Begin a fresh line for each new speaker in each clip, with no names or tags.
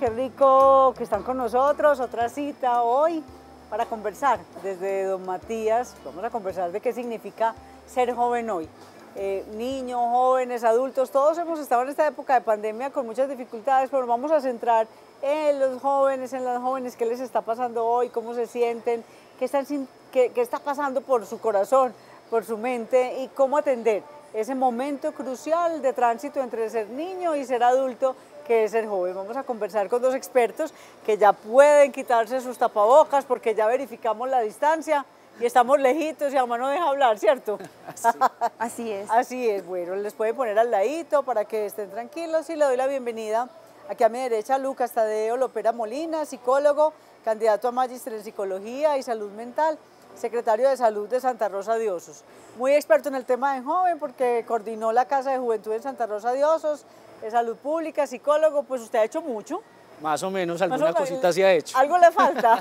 qué rico que están con nosotros, otra cita hoy para conversar desde Don Matías. Vamos a conversar de qué significa ser joven hoy. Niños, jóvenes, adultos, todos hemos estado en esta época de pandemia con muchas dificultades, pero vamos a centrar en los jóvenes, en las jóvenes, qué les está pasando hoy, cómo se sienten, qué está pasando por su corazón, por su mente y cómo atender ese momento crucial de tránsito entre ser niño y ser adulto, que es ser joven. Vamos a conversar con dos expertos que ya pueden quitarse sus tapabocas porque ya verificamos la distancia y estamos lejitos y además no deja hablar, ¿cierto?
Sí. Así es.
Así es, bueno, les pueden poner al ladito para que estén tranquilos y le doy la bienvenida aquí a mi derecha a Lucas Tadeo Lopera Molina, psicólogo, candidato a magíster en psicología y salud mental, secretario de Salud de Santa Rosa de Osos. Muy experto en el tema de joven porque coordinó la Casa de Juventud en Santa Rosa de Osos, de salud pública, psicólogo, pues usted ha hecho mucho.
Más o menos, alguna cosita sí ha hecho.
Algo le falta.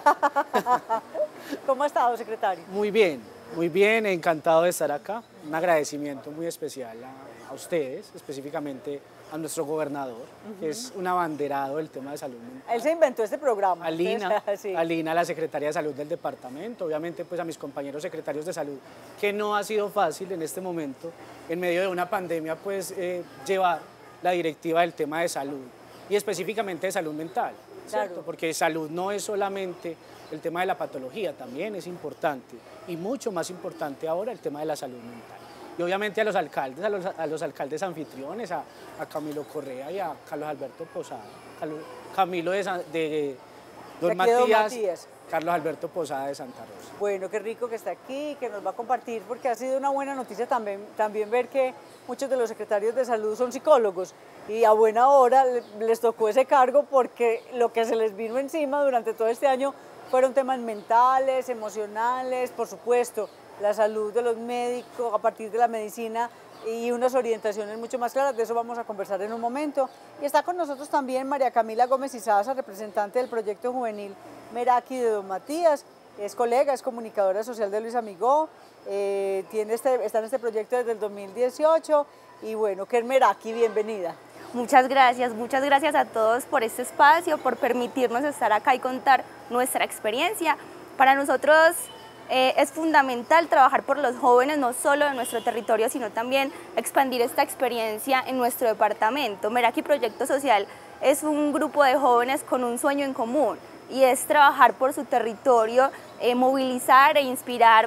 ¿Cómo ha estado, secretario?
Muy bien, encantado de estar acá. Un agradecimiento muy especial a ustedes, específicamente a nuestro gobernador, que es un abanderado del tema de salud mental.
Él se inventó este programa.
Alina,
sí.
Alina, la secretaria de salud del departamento, obviamente pues a mis compañeros secretarios de salud, que no ha sido fácil en este momento, en medio de una pandemia, pues llevar la directiva del tema de salud y específicamente de salud mental, ¿cierto?
Claro.
Porque salud no es solamente el tema de la patología, también es importante y mucho más importante ahora el tema de la salud mental. Y obviamente a los alcaldes, a los alcaldes anfitriones, a Camilo Correa y a Carlos Alberto Posada, Camilo de Don Matías, Carlos Alberto Posada de Santa Rosa.
Bueno, qué rico que está aquí, que nos va a compartir, porque ha sido una buena noticia también ver que muchos de los secretarios de salud son psicólogos y a buena hora les tocó ese cargo porque lo que se les vino encima durante todo este año fueron temas mentales, emocionales, por supuesto, la salud de los médicos a partir de la medicina y unas orientaciones mucho más claras, de eso vamos a conversar en un momento. Y está con nosotros también María Camila Gómez Izaza, representante del proyecto juvenil Meraki de Don Matías, es colega, es comunicadora social de Luis Amigó, está en este proyecto desde el 2018 y bueno, que es Meraki, bienvenida.
Muchas gracias a todos por este espacio, por permitirnos estar acá y contar nuestra experiencia. Para nosotros es fundamental trabajar por los jóvenes, no solo de nuestro territorio, sino también expandir esta experiencia en nuestro departamento. Meraki Proyecto Social es un grupo de jóvenes con un sueño en común y es trabajar por su territorio, movilizar e inspirar,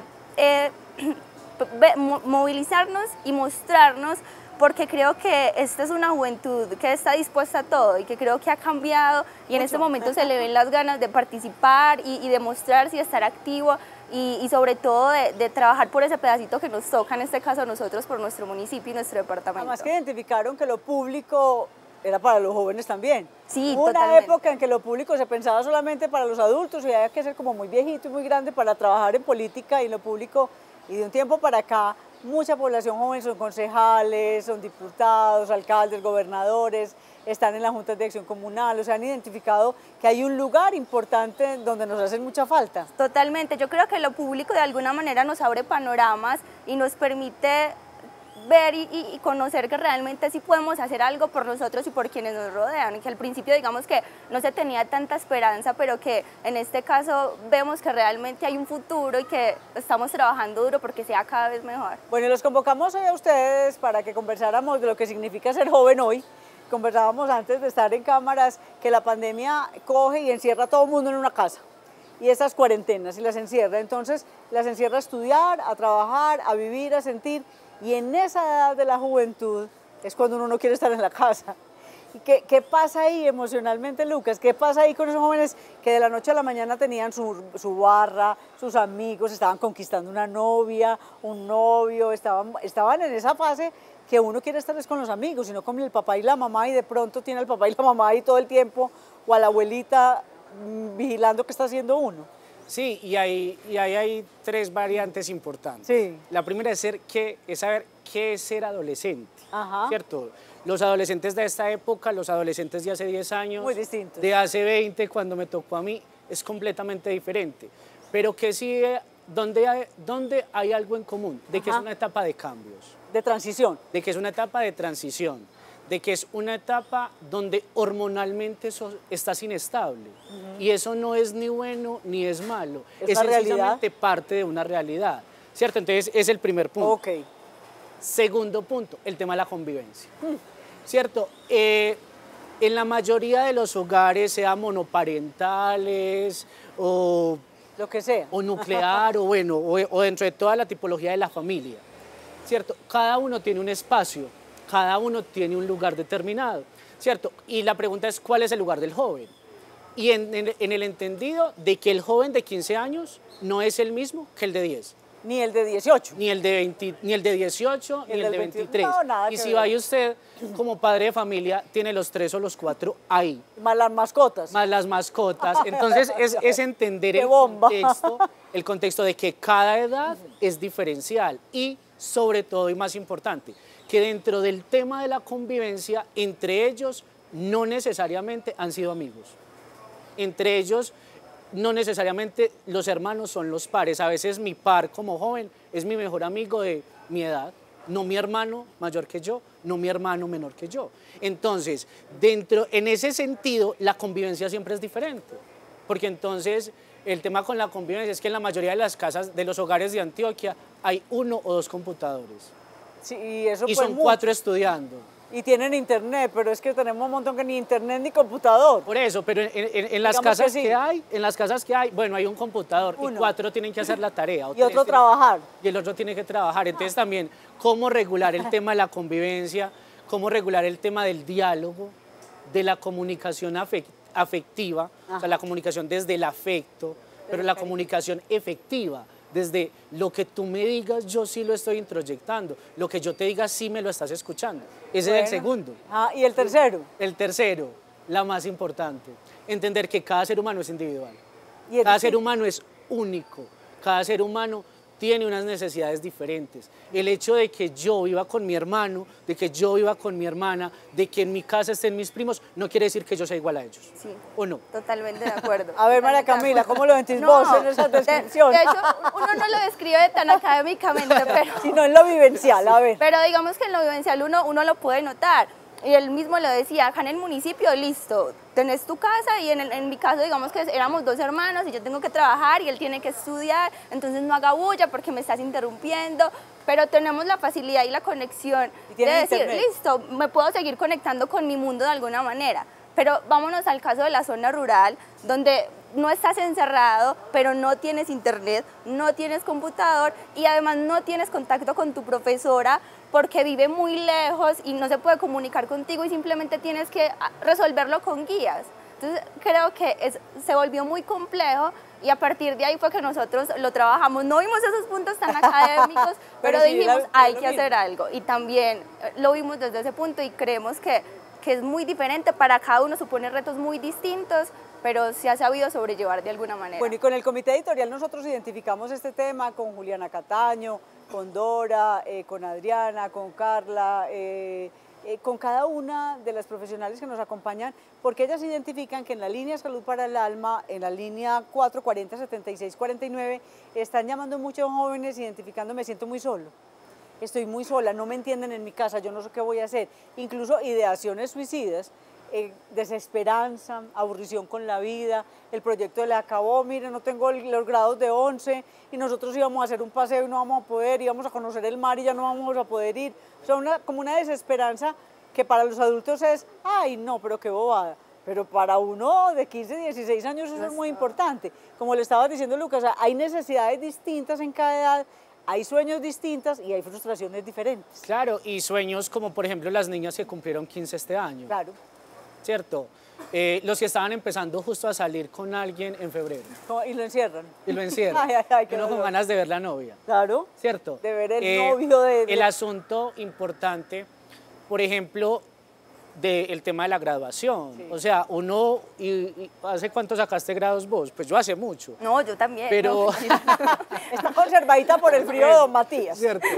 movilizarnos y mostrarnos, porque creo que esta es una juventud que está dispuesta a todo y que creo que ha cambiado y en este momento se le ven las ganas de participar y de mostrarse y estar activo y sobre todo de trabajar por ese pedacito que nos toca, en este caso a nosotros, por nuestro municipio y nuestro departamento.
Además que identificaron que lo público era para los jóvenes también.
Sí,
hubo una
totalmente.
época en que lo público se pensaba solamente para los adultos y había que ser como muy viejito y muy grande para trabajar en política y lo público, y de un tiempo para acá mucha población joven son concejales, son diputados, alcaldes, gobernadores, están en las juntas de acción comunal, o sea, han identificado que hay un lugar importante donde nos hacen mucha falta.
Totalmente, yo creo que lo público de alguna manera nos abre panoramas y nos permite ver y conocer que realmente sí podemos hacer algo por nosotros y por quienes nos rodean, que al principio digamos que no se tenía tanta esperanza, pero que en este caso vemos que realmente hay un futuro y que estamos trabajando duro porque sea cada vez mejor.
Bueno, y los convocamos hoy a ustedes para que conversáramos de lo que significa ser joven hoy. Conversábamos antes de estar en cámaras que la pandemia coge y encierra a todo el mundo en una casa. Y esas cuarentenas y las encierra, entonces las encierra a estudiar, a trabajar, a vivir, a sentir. Y en esa edad de la juventud es cuando uno no quiere estar en la casa. ¿Y qué pasa ahí emocionalmente, Lucas? ¿Qué pasa ahí con esos jóvenes que de la noche a la mañana tenían su barra, sus amigos, estaban conquistando una novia, un novio, estaban en esa fase que uno quiere estar con los amigos, y no con el papá y la mamá, y de pronto tiene al papá y la mamá ahí todo el tiempo, o a la abuelita vigilando qué está haciendo uno?
Sí, y ahí hay tres variantes importantes.
Sí.
La primera es saber qué es ser adolescente,
Ajá.
¿cierto? Los adolescentes de esta época, los adolescentes de hace 10 años,
muy distintos.
De hace 20, cuando me tocó a mí, es completamente diferente. Pero que sí, donde hay algo en común, de que es una etapa de cambios.
De transición.
De que es una etapa de transición, de que es una etapa donde hormonalmente estás inestable. Y eso no es ni bueno ni es malo. Es sencillamente parte de una realidad, ¿cierto? Entonces, es el primer punto.
Ok.
Segundo punto, el tema de la convivencia, ¿cierto? En la mayoría de los hogares, sea monoparentales o
lo que sea,
o nuclear, o bueno, o dentro de toda la tipología de la familia, ¿cierto? Cada uno tiene un espacio, cada uno tiene un lugar determinado, ¿cierto? Y la pregunta es, ¿cuál es el lugar del joven? Y en el entendido de que el joven de 15 años no es el mismo que el de 10.
Ni el de 18.
Ni el de 20, ni el de 18, ni el de 23.
No, nada
y
que
si
ver.
vaya usted como padre de familia, tiene los 3 o los 4 ahí.
Más las mascotas.
Más las mascotas. Entonces es entender el contexto de que cada edad es diferencial y sobre todo y más importante, que dentro del tema de la convivencia, entre ellos no necesariamente han sido amigos. Entre ellos no necesariamente los hermanos son los pares. A veces mi par como joven es mi mejor amigo de mi edad, no mi hermano mayor que yo, no mi hermano menor que yo. Entonces, en ese sentido, la convivencia siempre es diferente. Porque entonces, el tema con la convivencia es que en la mayoría de las casas, de los hogares de Antioquia, hay 1 o 2 computadores.
Sí, y eso
son 4 estudiando.
Y tienen internet, pero es que tenemos un montón que ni internet ni computador.
Por eso, pero en las casas que hay, bueno, hay un computador y 4 tienen que hacer la tarea.
Y otro trabajar.
Y el otro tiene que trabajar. Entonces también, cómo regular el tema de la convivencia, cómo regular el tema del diálogo, de la comunicación afectiva, o sea, la comunicación desde el afecto, pero la comunicación efectiva. Desde lo que tú me digas, yo sí lo estoy introyectando. Lo que yo te diga, sí me lo estás escuchando. Ese es el segundo.
¿Y el tercero?
El tercero, la más importante. Entender que cada ser humano es individual.
¿Y
cada ser humano es único. Cada ser humano tiene unas necesidades diferentes. El hecho de que yo viva con mi hermano, de que yo viva con mi hermana, de que en mi casa estén mis primos, no quiere decir que yo sea igual a ellos.
Sí.
¿O no?
Totalmente de acuerdo.
A ver, María Camila, ¿cómo lo sentís vos en esa descripción?
De hecho, uno no lo describe tan académicamente, pero...
Sino en lo vivencial, a ver.
Pero digamos que en lo vivencial uno lo puede notar. Y él mismo lo decía, acá en el municipio, listo, tenés tu casa y en mi caso, digamos que éramos 2 hermanos y yo tengo que trabajar y él tiene que estudiar, entonces no haga bulla porque me estás interrumpiendo, pero tenemos la facilidad y la conexión de decir, internet. Listo, me puedo seguir conectando con mi mundo de alguna manera. Pero vámonos al caso de la zona rural, donde no estás encerrado, pero no tienes internet, no tienes computador y además no tienes contacto con tu profesora porque vive muy lejos y no se puede comunicar contigo y simplemente tienes que resolverlo con guías. Entonces creo que se volvió muy complejo y a partir de ahí fue que nosotros lo trabajamos. No vimos esos puntos tan académicos, pero sí, dijimos hay que hacer algo y también lo vimos desde ese punto y creemos que es muy diferente, para cada uno supone retos muy distintos, pero se ha sabido sobrellevar de alguna manera.
Bueno, y con el comité editorial nosotros identificamos este tema con Juliana Cataño, con Dora, con Adriana, con Carla, con cada una de las profesionales que nos acompañan, porque ellas identifican que en la línea Salud para el Alma, en la línea 440-7649, están llamando muchos jóvenes identificando, me siento muy solo. Estoy muy sola, no me entienden en mi casa, yo no sé qué voy a hacer. Incluso ideaciones suicidas, desesperanza, aburrición con la vida, el proyecto le acabó, mire, no tengo los grados de 11 y nosotros íbamos a hacer un paseo y no vamos a poder, íbamos a conocer el mar y ya no vamos a poder ir. O sea, como una desesperanza que para los adultos es, ay no, pero qué bobada. Pero para uno de 15, 16 años eso es muy importante. Como le estaba diciendo Lucas, hay necesidades distintas en cada edad, hay sueños distintos y hay frustraciones diferentes.
Claro, y sueños como por ejemplo las niñas que cumplieron 15 este año.
Claro.
¿Cierto? Los que estaban empezando justo a salir con alguien en febrero.
Y lo encierran.
Y lo encierran.
Ay,
uno con ganas de ver la novia.
Claro.
¿Cierto?
De ver el novio de...
El asunto importante, por ejemplo, del tema de la graduación. Sí. O sea, uno, ¿hace cuánto sacaste grados vos? Pues yo hace mucho.
No, yo también.
Pero...
Está conservadita por el frío de don Matías.
Cierto.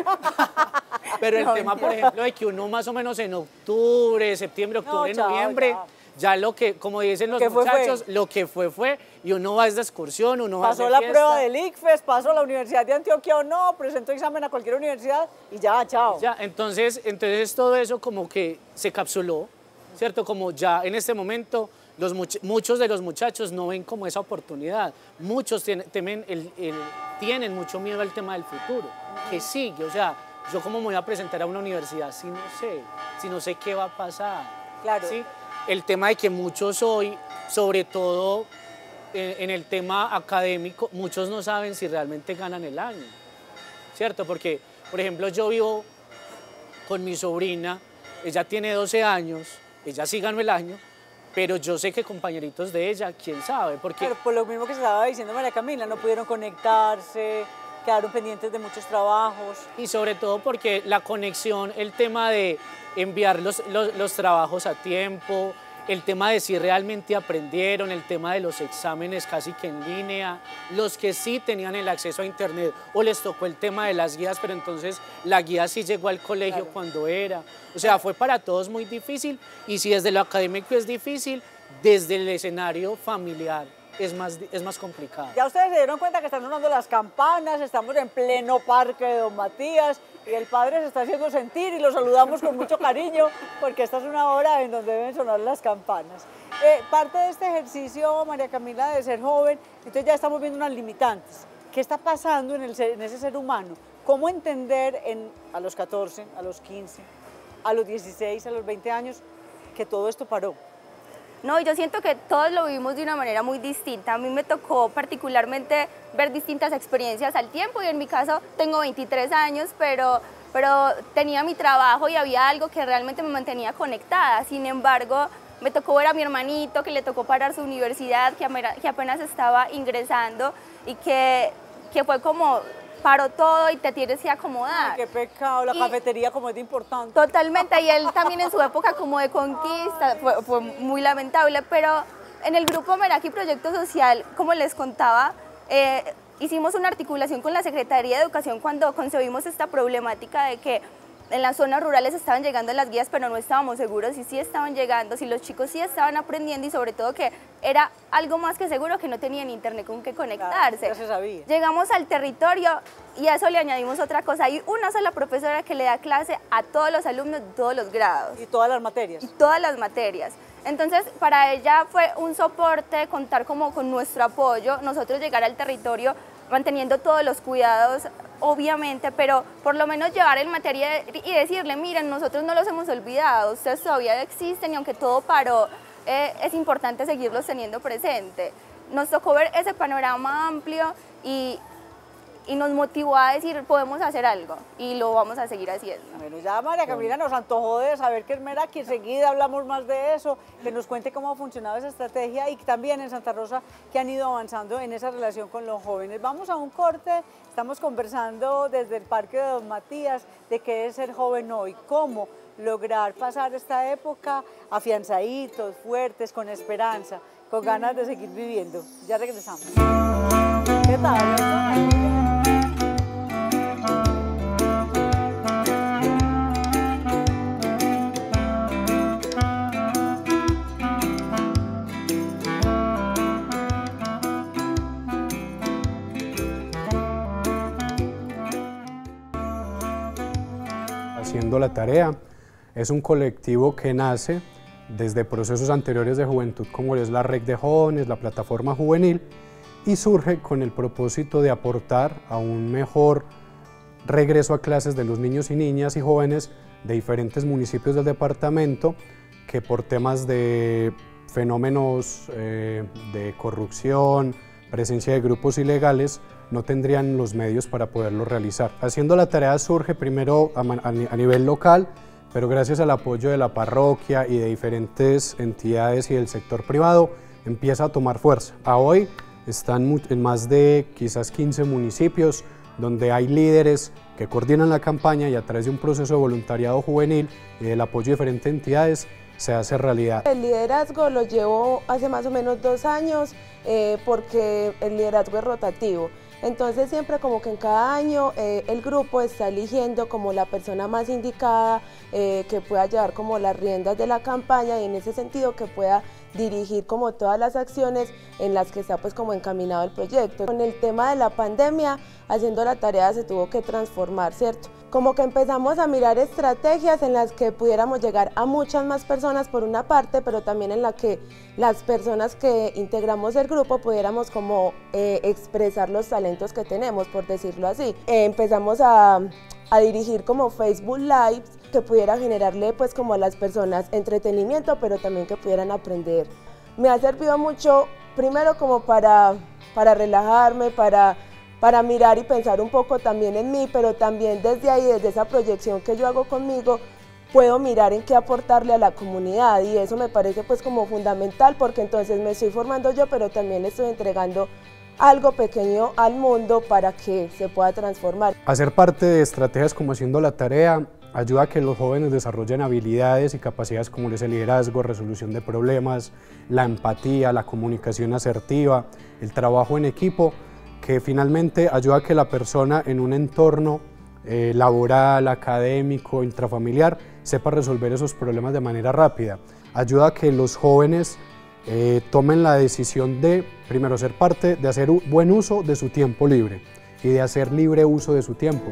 Pero el tema, por ejemplo, de que uno más o menos en octubre, septiembre, octubre, noviembre, ya lo que, como dicen los muchachos, lo que fue, y uno va a esta excursión, uno va a hacer
fiesta. Pasó la prueba del ICFES, pasó la Universidad de Antioquia o no, presentó examen a cualquier universidad y ya, chao.
Ya, entonces todo eso como que se capsuló, ¿cierto? Como ya en este momento muchos de los muchachos no ven como esa oportunidad, muchos tienen mucho miedo al tema del futuro, que sigue, o sea, yo cómo me voy a presentar a una universidad si no sé qué va a pasar.
Claro.
¿Sí? El tema de que muchos hoy, sobre todo en el tema académico, muchos no saben si realmente ganan el año, ¿cierto? Porque, por ejemplo, yo vivo con mi sobrina, ella tiene 12 años, ella sí ganó el año, pero yo sé que compañeritos de ella, quién sabe, porque...
Pero por lo mismo que se estaba diciendo María Camila, no pudieron conectarse, quedaron pendientes de muchos trabajos.
Y sobre todo porque la conexión, el tema de enviar los trabajos a tiempo, el tema de si realmente aprendieron, el tema de los exámenes casi que en línea, los que sí tenían el acceso a internet o les tocó el tema de las guías, pero entonces la guía sí llegó al colegio cuando era. O sea, fue para todos muy difícil y si desde lo académico es difícil, desde el escenario familiar es más complicado.
Ya ustedes se dieron cuenta que están sonando las campanas, estamos en pleno parque de Don Matías y el padre se está haciendo sentir y lo saludamos con mucho cariño porque esta es una hora en donde deben sonar las campanas. Parte de este ejercicio, María Camila, de ser joven, entonces ya estamos viendo unas limitantes. ¿Qué está pasando en ese ser humano? ¿Cómo entender a los 14, a los 15, a los 16, a los 20 años que todo esto paró?
No, yo siento que todos lo vivimos de una manera muy distinta. A mí me tocó particularmente ver distintas experiencias al tiempo y en mi caso tengo 23 años, pero tenía mi trabajo y había algo que realmente me mantenía conectada. Sin embargo, me tocó ver a mi hermanito que le tocó parar su universidad, que apenas estaba ingresando y que fue como... paró todo y te tienes que acomodar.
Ay, qué pecado, la cafetería como es de importante.
Totalmente, y él también en su época como de conquista, fue muy lamentable, pero en el grupo Meraki Proyecto Social, como les contaba, hicimos una articulación con la Secretaría de Educación cuando concebimos esta problemática de que en las zonas rurales estaban llegando las guías, pero no estábamos seguros si sí estaban llegando, si los chicos sí estaban aprendiendo y sobre todo que era algo más que seguro que no tenían internet con que conectarse.
Claro, ya se sabía.
Llegamos al territorio y a eso le añadimos otra cosa. Hay una sola profesora que le da clase a todos los alumnos de todos los grados.
Y todas las materias.
Y todas las materias. Entonces, para ella fue un soporte contar como con nuestro apoyo, nosotros llegar al territorio manteniendo todos los cuidados, obviamente, pero por lo menos llevar el material y decirle, miren, nosotros no los hemos olvidado, ustedes todavía existen y aunque todo paró, es importante seguirlos teniendo presente. Nos tocó ver ese panorama amplio y nos motivó a decir, podemos hacer algo y lo vamos a seguir haciendo.
Bueno, ya María Camila nos antojó de saber qué es Meraki, enseguida hablamos más de eso, que nos cuente cómo ha funcionado esa estrategia y también en Santa Rosa que han ido avanzando en esa relación con los jóvenes. Vamos a un corte, estamos conversando desde el Parque de Don Matías de qué es ser joven hoy, cómo lograr pasar esta época afianzaditos, fuertes, con esperanza, con ganas de seguir viviendo. Ya regresamos. ¿Qué tal?
Haciendo la Tarea es un colectivo que nace desde procesos anteriores de juventud como es la Red de Jóvenes, la Plataforma Juvenil, y surge con el propósito de aportar a un mejor regreso a clases de los niños y niñas y jóvenes de diferentes municipios del departamento que por temas de fenómenos de corrupción, presencia de grupos ilegales, no tendrían los medios para poderlo realizar. Haciendo la Tarea surge primero a nivel local, pero gracias al apoyo de la parroquia y de diferentes entidades y del sector privado, empieza a tomar fuerza. A hoy están en más de quizás 15 municipios, donde hay líderes que coordinan la campaña y a través de un proceso de voluntariado juvenil y del apoyo de diferentes entidades se hace realidad.
El liderazgo lo llevo hace más o menos 2 años porque el liderazgo es rotativo. Entonces siempre como que en cada año el grupo está eligiendo como la persona más indicada que pueda llevar como las riendas de la campaña y en ese sentido que pueda dirigir como todas las acciones en las que está pues como encaminado el proyecto. Con el tema de la pandemia, haciendo la tarea se tuvo que transformar, ¿cierto? Como que empezamos a mirar estrategias en las que pudiéramos llegar a muchas más personas por una parte, pero también en la que las personas que integramos el grupo pudiéramos como expresar los talentos que tenemos, por decirlo así. Empezamos a dirigir como Facebook Lives que pudiera generarle pues como a las personas entretenimiento, pero también que pudieran aprender. Me ha servido mucho, primero como para relajarme, para mirar y pensar un poco también en mí, pero también desde ahí, desde esa proyección que yo hago conmigo, puedo mirar en qué aportarle a la comunidad y eso me parece pues como fundamental porque entonces me estoy formando yo, pero también le estoy entregando algo pequeño al mundo para que se pueda transformar.
Hacer parte de estrategias como Haciendo la Tarea ayuda a que los jóvenes desarrollen habilidades y capacidades como el liderazgo, resolución de problemas, la empatía, la comunicación asertiva, el trabajo en equipo, que finalmente ayuda a que la persona en un entorno laboral, académico, intrafamiliar, sepa resolver esos problemas de manera rápida. Ayuda a que los jóvenes tomen la decisión de, primero, ser parte de hacer un buen uso de su tiempo libre y de hacer libre uso de su tiempo.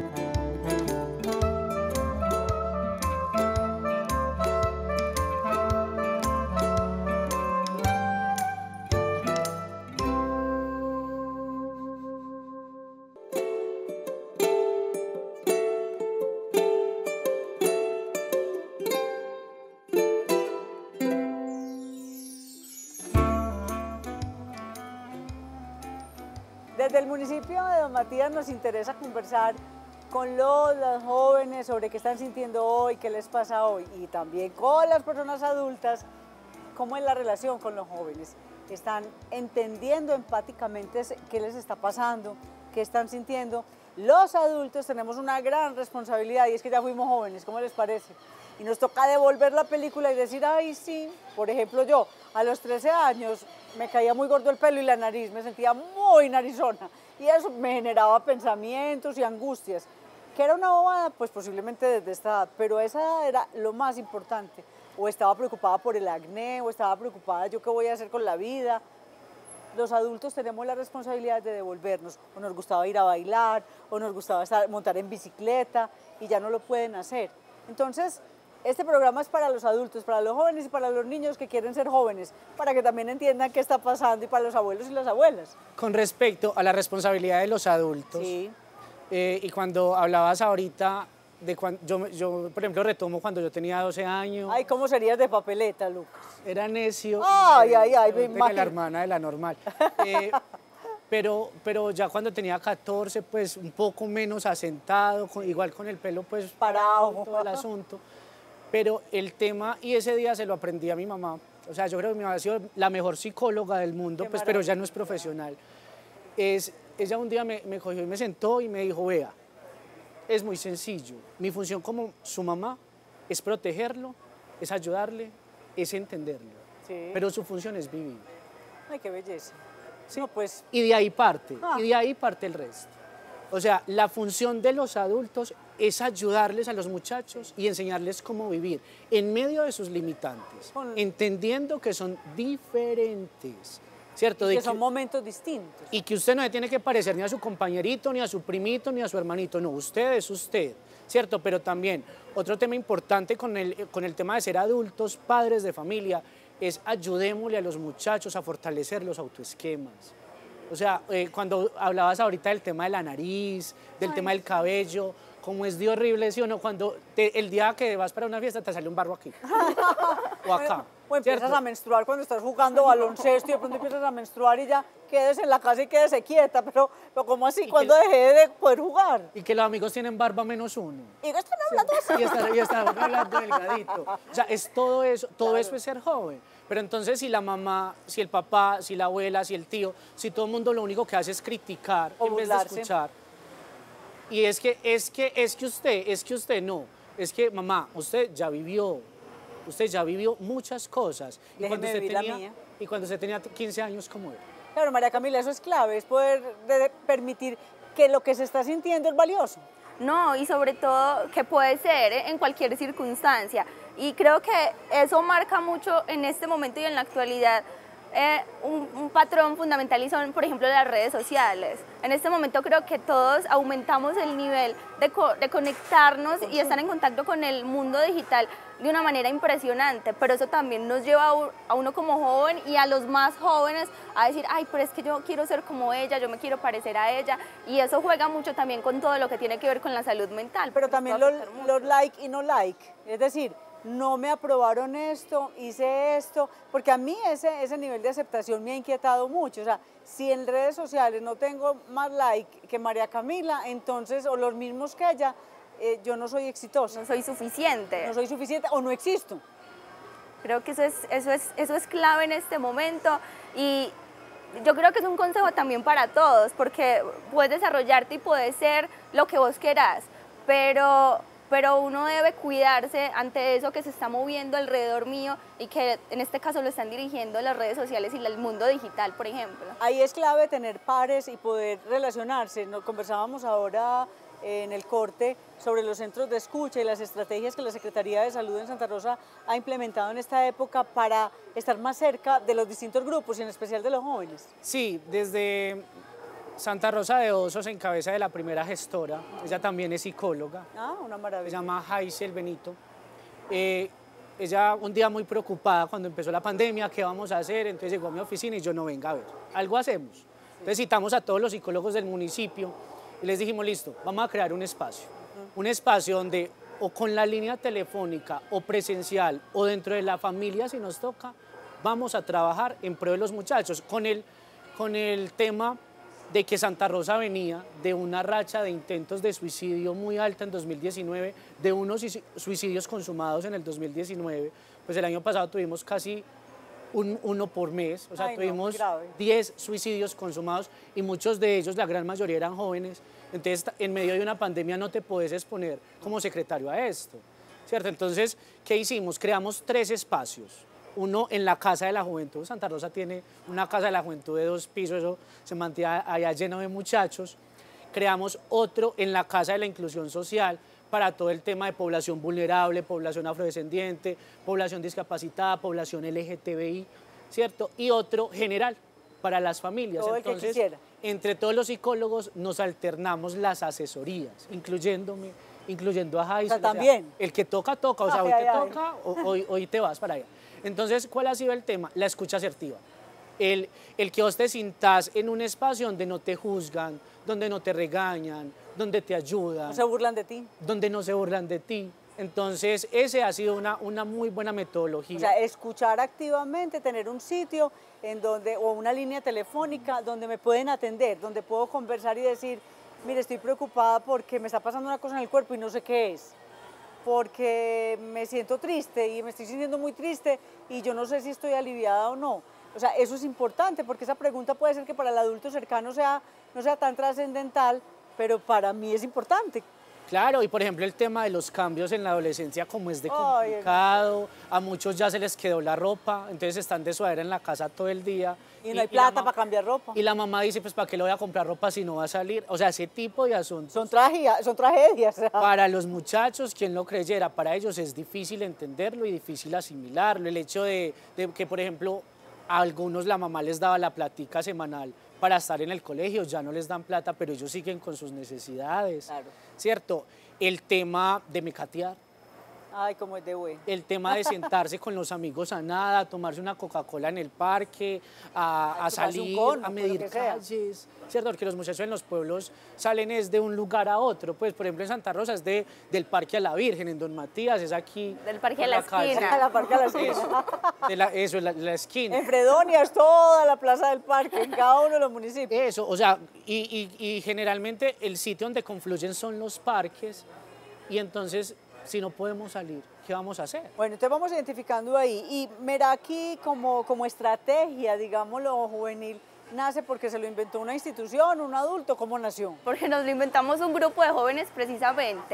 Desde el municipio de Don Matías nos interesa conversar con los jóvenes sobre qué están sintiendo hoy, qué les pasa hoy y también con las personas adultas, cómo es la relación con los jóvenes. Están entendiendo empáticamente qué les está pasando, qué están sintiendo. Los adultos tenemos una gran responsabilidad y es que ya fuimos jóvenes, ¿cómo les parece? Y nos toca devolver la película y decir, ay sí, por ejemplo yo, a los 13 años me caía muy gordo el pelo y la nariz, me sentía muy narizona y eso me generaba pensamientos y angustias. ¿Que era una bobada? Pues posiblemente desde esta edad, pero esa edad era lo más importante. O estaba preocupada por el acné, o estaba preocupada yo qué voy a hacer con la vida. Los adultos tenemos la responsabilidad de devolvernos, o nos gustaba ir a bailar, o nos gustaba montar en bicicleta y ya no lo pueden hacer. Entonces, este programa es para los adultos, para los jóvenes y para los niños que quieren ser jóvenes, para que también entiendan qué está pasando y para los abuelos y las abuelas.
Con respecto a la responsabilidad de los adultos,
Sí.
Y cuando hablabas ahorita de cuando yo, por ejemplo, retomo cuando yo tenía 12 años.
Ay, ¿cómo serías de papeleta, Lucas?
Era necio.
Ay, me
de
imagino.
la hermana de la normal. Pero ya cuando tenía 14, pues un poco menos asentado, igual con el pelo pues
Parado.
todo el asunto. Pero el tema, y ese día se lo aprendí a mi mamá, o sea, yo creo que mi mamá ha sido la mejor psicóloga del mundo,
Qué
pues, pero
maravilla.
ya no es profesional. Ella un día me cogió y me sentó y me dijo, vea, es muy sencillo, mi función como su mamá es protegerlo, es ayudarle, es entenderlo,
Sí.
pero su función es vivir.
Ay, qué belleza. Sí. No, pues,
Y de ahí parte,
Ah.
y de ahí parte el resto. O sea, la función de los adultos es ayudarles a los muchachos y enseñarles cómo vivir en medio de sus limitantes, entendiendo que son diferentes, ¿cierto?
que son momentos distintos.
Y que usted no se tiene que parecer ni a su compañerito, ni a su primito, ni a su hermanito, no, usted es usted, ¿cierto? Pero también otro tema importante con el tema de ser adultos, padres de familia, es ayudémosle a los muchachos a fortalecer los autoesquemas. O sea, cuando hablabas ahorita del tema de la nariz, del tema del cabello, como es de horrible, ¿sí o no? Cuando el día que vas para una fiesta te sale un barro aquí o acá.
O empiezas
¿cierto?
a menstruar cuando estás jugando baloncesto y de pronto empiezas a menstruar y ya quedes en la casa y quédese quieta, pero ¿cómo así? ¿Cuándo dejé de poder jugar?
Y que los amigos tienen barba menos uno.
Y que están hablando así.
Y está hablando delgadito. O sea, es todo eso, eso es ser joven. Pero entonces si la mamá, si el papá, si la abuela, si el tío, si todo el mundo lo único que hace es criticar
O
en vez de
burlarse.
escuchar. Y es que usted no. Es que mamá, usted ya vivió muchas cosas.
Déjeme vivir la mía.
Y cuando usted tenía 15 años, ¿cómo era?
Claro, María Camila, eso es clave, es poder permitir que lo que se está sintiendo es valioso.
No, y sobre todo que puede ser en cualquier circunstancia. Y creo que eso marca mucho en este momento y en la actualidad un patrón fundamental y son, por ejemplo, las redes sociales. En este momento creo que todos aumentamos el nivel de conectarnos y estar en contacto con el mundo digital de una manera impresionante, pero eso también nos lleva a uno como joven y a los más jóvenes a decir, ay, pero es que yo quiero ser como ella, yo me quiero parecer a ella, y eso juega mucho también con todo lo que tiene que ver con la salud mental.
Pero también los like y no like, es decir, no me aprobaron esto, hice esto, porque a mí ese nivel de aceptación me ha inquietado mucho. O sea, si en redes sociales no tengo más like que María Camila, entonces, o los mismos que ella, yo no soy exitosa.
No soy suficiente.
No soy suficiente o no existo.
Creo que eso es clave en este momento y yo creo que es un consejo también para todos, porque puedes desarrollarte y puedes ser lo que vos querás, pero uno debe cuidarse ante eso que se está moviendo alrededor mío y que en este caso lo están dirigiendo las redes sociales y el mundo digital, por ejemplo.
Ahí es clave tener pares y poder relacionarse. Nos conversábamos ahora en el corte sobre los centros de escucha y las estrategias que la Secretaría de Salud en Santa Rosa ha implementado en esta época para estar más cerca de los distintos grupos y en especial de los jóvenes.
Sí, desde Santa Rosa de Osos, en cabeza de la primera gestora, ella también es psicóloga.
Ah, una maravilla.
Se llama Jaisel Benito. Ella un día muy preocupada cuando empezó la pandemia, ¿qué vamos a hacer? Entonces llegó a mi oficina y yo, no, venga a ver, algo hacemos. Entonces citamos a todos los psicólogos del municipio y les dijimos, listo, vamos a crear un espacio donde o con la línea telefónica o presencial o dentro de la familia si nos toca, vamos a trabajar en pro de los muchachos con el tema de que Santa Rosa venía de una racha de intentos de suicidio muy alta en 2019, de unos suicidios consumados en el 2019, pues el año pasado tuvimos casi uno por mes, o sea, tuvimos 10 suicidios consumados y muchos de ellos, la gran mayoría eran jóvenes, entonces en medio de una pandemia no te puedes exponer como secretario a esto, ¿cierto? Entonces, ¿qué hicimos? Creamos 3 espacios. Uno en la Casa de la Juventud. Santa Rosa tiene una Casa de la Juventud de 2 pisos, eso se mantiene allá lleno de muchachos. Creamos otro en la Casa de la Inclusión Social para todo el tema de población vulnerable, población afrodescendiente, población discapacitada, población LGTBI, ¿cierto? Y otro general para las familias.
Todo
entonces,
el que quisiera.
Entre todos los psicólogos nos alternamos las asesorías, incluyéndome, incluyendo a Jaisel.
O sea, también.
El que toca, toca, o sea, hoy te toca, hoy te vas para allá. Entonces, ¿cuál ha sido el tema? La escucha asertiva. El que vos te sintás en un espacio donde no te juzgan, donde no te regañan, donde te ayudan.
No se burlan de ti.
Donde no se burlan de ti. Entonces, ese ha sido una muy buena metodología.
O sea, escuchar activamente, tener un sitio en donde, o una línea telefónica donde me pueden atender, donde puedo conversar y decir, mire, estoy preocupada porque me está pasando una cosa en el cuerpo y no sé qué es. Porque me siento triste y me estoy sintiendo muy triste y yo no sé si estoy aliviada o no. O sea, eso es importante porque esa pregunta puede ser que para el adulto cercano no sea tan trascendental, pero para mí es importante.
Claro, y por ejemplo el tema de los cambios en la adolescencia, como es de complicado, a muchos ya se les quedó la ropa, entonces están de suadera en la casa todo el día.
Y no hay plata para cambiar ropa.
Y la mamá dice, pues ¿para qué le voy a comprar ropa si no va a salir? O sea, ese tipo de asuntos.
Son tragedias.
Para los muchachos, quien lo creyera, para ellos es difícil entenderlo y difícil asimilarlo. El hecho de que, por ejemplo, a algunos la mamá les daba la platica semanal para estar en el colegio, ya no les dan plata, pero ellos siguen con sus necesidades,
claro.
¿Cierto? El tema de mecatear.
Ay, cómo es de güey.
El tema de sentarse con los amigos a nada, a tomarse una Coca-Cola en el parque, a salir, a medir calles, ¿cierto? Porque los muchachos en los pueblos salen es de un lugar a otro, pues por ejemplo en Santa Rosa es del Parque a la Virgen, en Don Matías es aquí.
Del Parque a la esquina.
La Parque a la esquina.
Eso, la esquina.
En Fredonia es toda la plaza del parque, en cada uno de los municipios.
Eso, o sea, y generalmente el sitio donde confluyen son los parques y entonces si no podemos salir, ¿qué vamos a hacer?
Bueno, entonces vamos identificando ahí. Y Meraki como estrategia, digámoslo, juvenil, nace porque se lo inventó una institución, un adulto, ¿cómo nació?
Porque nos lo inventamos un grupo de jóvenes precisamente.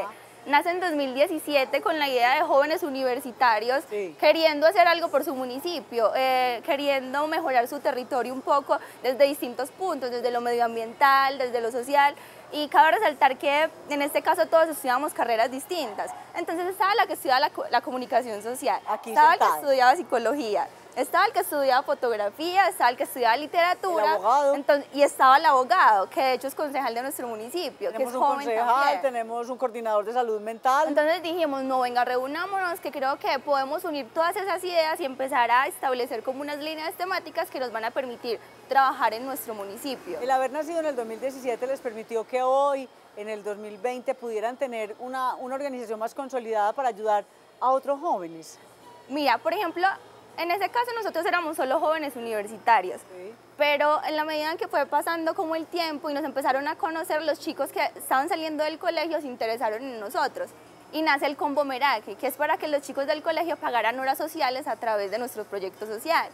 nace en 2017 con la idea de jóvenes universitarios
Sí.
queriendo hacer algo por su municipio, queriendo mejorar su territorio un poco desde distintos puntos, desde lo medioambiental, desde lo social. Y cabe resaltar que en este caso todos estudiábamos carreras distintas. Entonces estaba la que estudiaba la comunicación social,
Aquí
estaba el que
sentada.
estudiaba psicología, estaba el que estudiaba fotografía, estaba el que estudiaba literatura.
El abogado.
Y estaba el abogado, que de hecho es concejal de nuestro municipio, que
Tenemos
es
un
joven
concejal,
también.
tenemos un coordinador de salud mental.
Entonces dijimos, no, venga, reunámonos, que creo que podemos unir todas esas ideas y empezar a establecer como unas líneas temáticas que nos van a permitir trabajar en nuestro municipio.
El haber nacido en el 2017 les permitió que hoy, en el 2020, pudieran tener una organización más consolidada para ayudar a otros jóvenes.
Mira, por ejemplo, en ese caso nosotros éramos solo jóvenes universitarios,
Sí.
pero en la medida en que fue pasando como el tiempo y nos empezaron a conocer, los chicos que estaban saliendo del colegio se interesaron en nosotros. Y nace el Combo Meraki, que es para que los chicos del colegio pagaran horas sociales a través de nuestro proyecto social.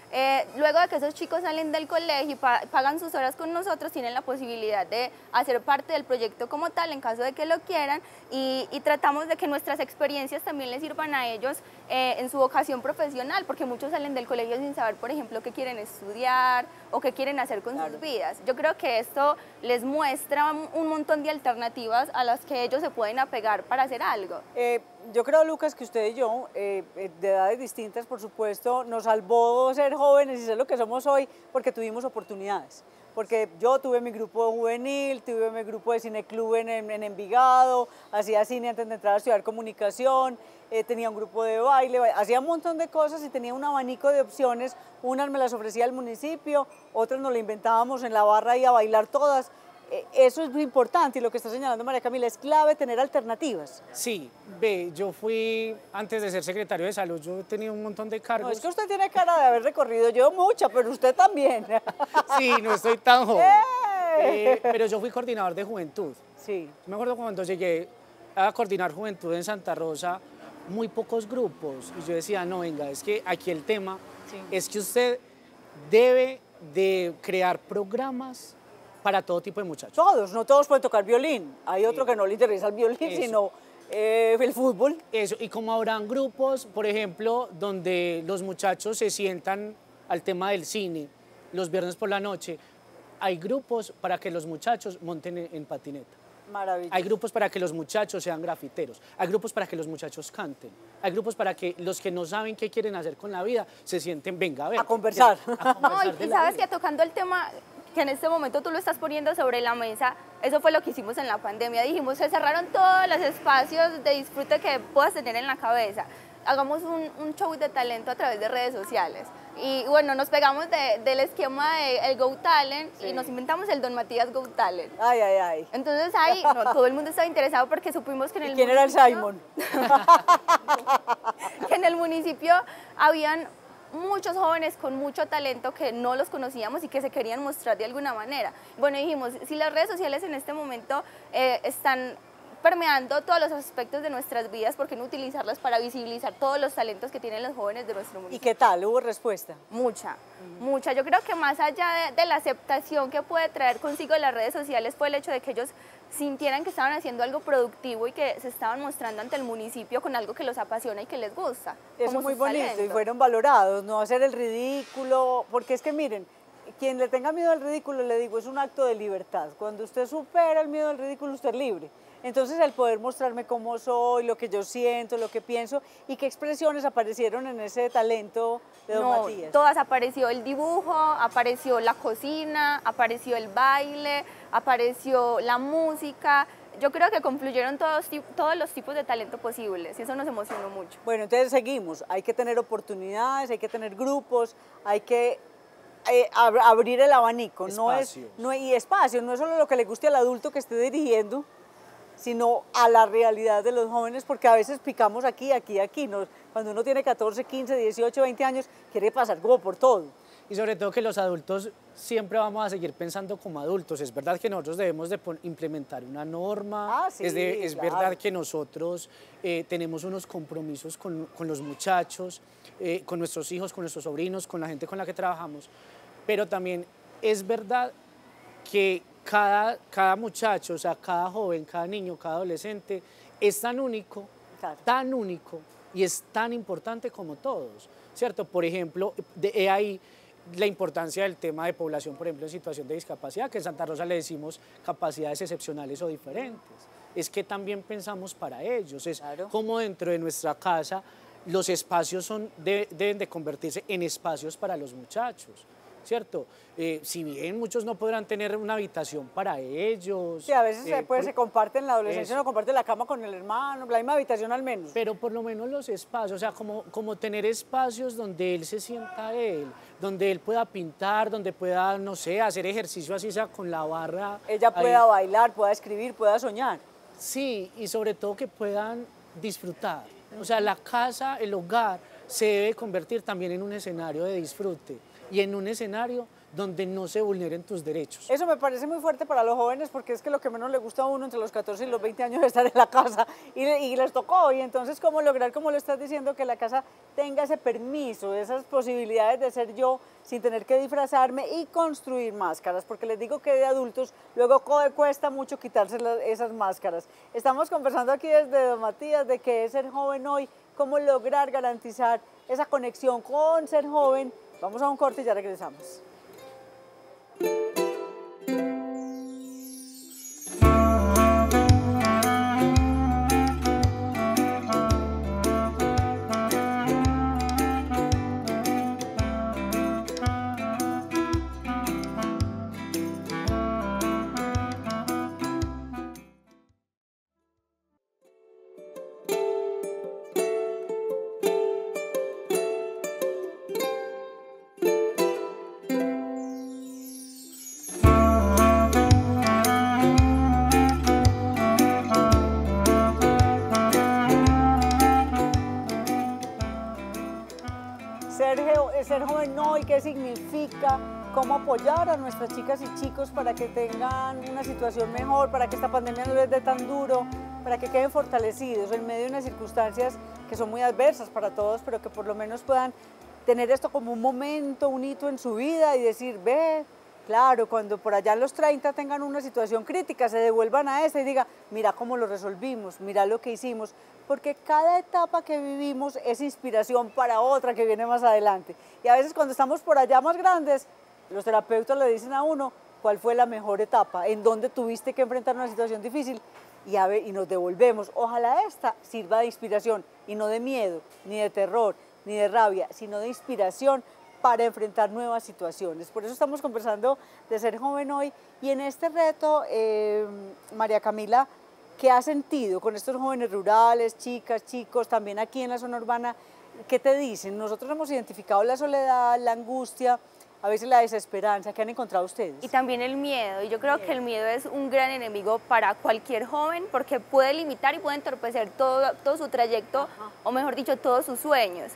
Luego de que esos chicos salen del colegio y pagan sus horas con nosotros, tienen la posibilidad de hacer parte del proyecto como tal en caso de que lo quieran y tratamos de que nuestras experiencias también les sirvan a ellos en su vocación profesional, porque muchos salen del colegio sin saber, por ejemplo, qué quieren estudiar o qué quieren hacer con sus vidas. Yo creo que esto les muestra un montón de alternativas a las que ellos se pueden apegar para hacer algo.
Yo creo, Lucas, que usted y yo, de edades distintas, por supuesto, nos salvó ser jóvenes y ser lo que somos hoy porque tuvimos oportunidades. Porque yo tuve mi grupo juvenil, tuve mi grupo de cineclub en Envigado, hacía cine antes de entrar a estudiar comunicación, tenía un grupo de baile, hacía un montón de cosas y tenía un abanico de opciones. Unas me las ofrecía el municipio, otras nos las inventábamos en la barra y a bailar todas. Eso es muy importante y lo que está señalando María Camila es clave tener alternativas.
Sí, ve, yo fui, antes de ser secretario de salud, yo tenía un montón de cargos.
No, es que usted tiene cara de haber recorrido, yo mucha, pero usted también.
Sí, no estoy tan joven.
¡Eh!
Pero yo fui coordinador de juventud.
Sí.
Me acuerdo cuando llegué a coordinar juventud en Santa Rosa, muy pocos grupos. Y yo decía, no, venga, es que aquí el tema es que usted debe de crear programas para todo tipo de muchachos.
Todos, no todos pueden tocar violín. Hay otro que no le interesa el violín,
Eso.
sino el fútbol.
Eso, y como habrán grupos, por ejemplo, donde los muchachos se sientan al tema del cine los viernes por la noche, hay grupos para que los muchachos monten en patineta.
Maravilloso.
Hay grupos para que los muchachos sean grafiteros, hay grupos para que los muchachos canten, hay grupos para que los que no saben qué quieren hacer con la vida se sienten, venga, a ver.
A conversar.
A
No,
conversar de
y
la
sabes
vida.
que tocando el tema que en este momento tú lo estás poniendo sobre la mesa, eso fue lo que hicimos en la pandemia. Dijimos, se cerraron todos los espacios de disfrute que puedas tener en la cabeza. Hagamos un show de talento a través de redes sociales. Y bueno, nos pegamos del esquema del Go Talent y nos inventamos el Don Matías Go Talent.
Ay, ay, ay.
Entonces ahí todo el mundo estaba interesado porque supimos que en el
¿Quién era el Simon?
que en el municipio habían muchos jóvenes con mucho talento que no los conocíamos y que se querían mostrar de alguna manera. Bueno, dijimos, si las redes sociales en este momento están permeando todos los aspectos de nuestras vidas, ¿por qué no utilizarlas para visibilizar todos los talentos que tienen los jóvenes de nuestro
¿Y
municipio?
qué tal? ¿Hubo respuesta?
Mucha, mucha. Yo creo que más allá de la aceptación que puede traer consigo las redes sociales fue el hecho de que ellos sintieran que estaban haciendo algo productivo y que se estaban mostrando ante el municipio con algo que los apasiona y que les gusta.
Eso
como
es muy
sus
bonito y
talentos.
fueron valorados, no hacer el ridículo, porque es que miren, quien le tenga miedo al ridículo, le digo, es un acto de libertad. Cuando usted supera el miedo al ridículo, usted es libre. Entonces el poder mostrarme cómo soy, lo que yo siento, lo que pienso y qué expresiones aparecieron en ese talento de Don
No,
Matías.
todas apareció el dibujo, apareció la cocina, apareció el baile, apareció la música. Yo creo que confluyeron todos los tipos de talento posibles y eso nos emocionó mucho.
Bueno, entonces seguimos, hay que tener oportunidades, hay que tener grupos, hay que abrir el abanico,
Espacios.
y espacio, no es solo lo que le guste al adulto que esté dirigiendo, sino a la realidad de los jóvenes, porque a veces picamos aquí. Cuando uno tiene 14, 15, 18, 20 años, quiere pasar como por todo.
Y sobre todo que los adultos siempre vamos a seguir pensando como adultos. Es verdad que nosotros debemos de implementar una norma,
Ah, sí,
es
claro.
verdad que nosotros tenemos unos compromisos con los muchachos, con nuestros hijos, con nuestros sobrinos, con la gente con la que trabajamos, pero también es verdad que cada muchacho, o sea, cada joven, cada niño, cada adolescente es tan único,
Claro.
tan único y es tan importante como todos, ¿cierto? Por ejemplo, he ahí la importancia del tema de población, por ejemplo, en situación de discapacidad, que en Santa Rosa le decimos capacidades excepcionales o diferentes. Es que también pensamos para ellos, es
Claro.
como dentro de nuestra casa los espacios deben de convertirse en espacios para los muchachos, ¿cierto? Si bien muchos no podrán tener una habitación para ellos.
Sí, a veces se comparten en la adolescencia,
Eso.
uno comparte la cama con el hermano, la misma habitación al menos.
Pero por lo menos los espacios, o sea, como tener espacios donde él se sienta él, donde él pueda pintar, donde pueda, no sé, hacer ejercicio así sea con la barra.
Ella
ahí.
pueda bailar, pueda escribir, pueda soñar.
Sí, y sobre todo que puedan disfrutar. O sea, la casa, el hogar, se debe convertir también en un escenario de disfrute y en un escenario donde no se vulneren tus derechos.
Eso me parece muy fuerte para los jóvenes porque es que lo que menos le gusta a uno entre los 14 y los 20 años es estar en la casa y les tocó. Y entonces, ¿cómo lograr, como lo estás diciendo, que la casa tenga ese permiso, esas posibilidades de ser yo sin tener que disfrazarme y construir máscaras? Porque les digo que de adultos luego cuesta mucho quitarse esas máscaras. Estamos conversando aquí desde Don Matías de qué es ser joven hoy, cómo lograr garantizar esa conexión con ser joven. Vamos a un corte y ya regresamos. Ser joven hoy, qué significa, cómo apoyar a nuestras chicas y chicos para que tengan una situación mejor, para que esta pandemia no les dé tan duro, para que queden fortalecidos en medio de unas circunstancias que son muy adversas para todos, pero que por lo menos puedan tener esto como un momento, un hito en su vida y decir, ve, claro, cuando por allá en los 30 tengan una situación crítica, se devuelvan a esta y digan, mira cómo lo resolvimos, mira lo que hicimos, porque cada etapa que vivimos es inspiración para otra que viene más adelante. Y a veces cuando estamos por allá más grandes, los terapeutas le dicen a uno cuál fue la mejor etapa, en dónde tuviste que enfrentar una situación difícil y nos devolvemos. Ojalá esta sirva de inspiración y no de miedo, ni de terror, ni de rabia, sino de inspiración para enfrentar nuevas situaciones. Por eso estamos conversando de ser joven hoy y en este reto, María Camila, ¿qué has sentido con estos jóvenes rurales, chicas, chicos, también aquí en la zona urbana? ¿Qué te dicen? Nosotros hemos identificado la soledad, la angustia, a veces la desesperanza. ¿Qué han encontrado ustedes?
Y también el miedo, y yo creo que el miedo es un gran enemigo para cualquier joven porque puede limitar y puede entorpecer todo su trayecto, o mejor dicho, todos sus sueños.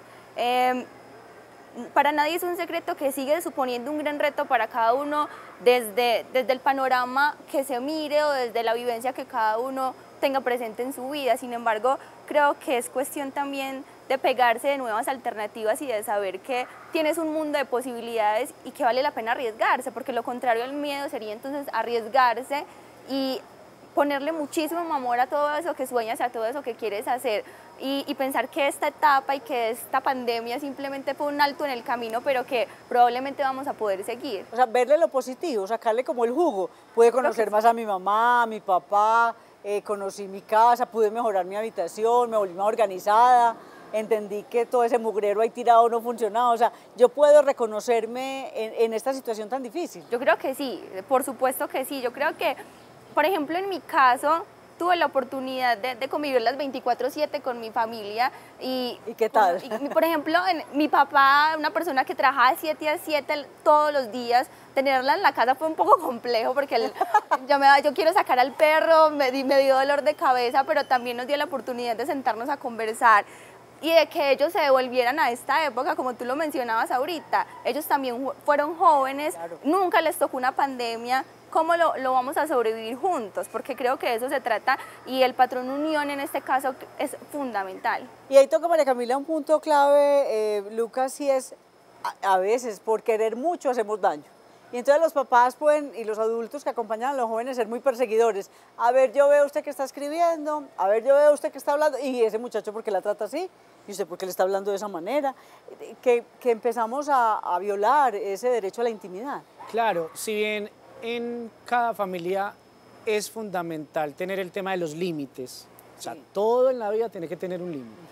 Para nadie es un secreto que sigue suponiendo un gran reto para cada uno desde el panorama que se mire o desde la vivencia que cada uno tenga presente en su vida. Sin embargo, creo que es cuestión también de pegarse de nuevas alternativas y de saber que tienes un mundo de posibilidades y que vale la pena arriesgarse, porque lo contrario al miedo sería entonces arriesgarse y ponerle muchísimo amor a todo eso que sueñas, a todo eso que quieres hacer y pensar que esta etapa y que esta pandemia simplemente fue un alto en el camino, pero que probablemente vamos a poder seguir.
O sea, verle lo positivo, sacarle como el jugo. Pude conocer más a mi mamá, a mi papá, conocí mi casa, pude mejorar mi habitación, me volví más organizada, entendí que todo ese mugrero ahí tirado no funcionaba. O sea, yo puedo reconocerme en esta situación tan difícil.
Yo creo que sí, por supuesto que sí. Yo creo que, por ejemplo, en mi caso, tuve la oportunidad de convivir las 24/7 con mi familia. ¿Y
qué tal?
Por ejemplo, mi papá, una persona que trabajaba de 7 a 7 todos los días, tenerla en la casa fue un poco complejo porque yo quiero sacar al perro, me dio dolor de cabeza, pero también nos dio la oportunidad de sentarnos a conversar y de que ellos se devolvieran a esta época, como tú lo mencionabas ahorita. Ellos también fueron jóvenes, claro. Nunca les tocó una pandemia. ¿Cómo lo vamos a sobrevivir juntos? Porque creo que de eso se trata y el patrón unión en este caso es fundamental.
Y ahí toca, María Camila, un punto clave, Lucas, y es a veces por querer mucho hacemos daño. Y entonces los papás pueden, y los adultos que acompañan a los jóvenes, ser muy perseguidores. A ver, yo veo usted que está escribiendo, a ver, yo veo usted que está hablando, y ese muchacho, ¿por qué la trata así? ¿Y usted por qué le está hablando de esa manera? Que empezamos a violar ese derecho a la intimidad. Claro,
si bien en cada familia es fundamental tener el tema de los límites, o sea, todo en la vida tiene que tener un límite.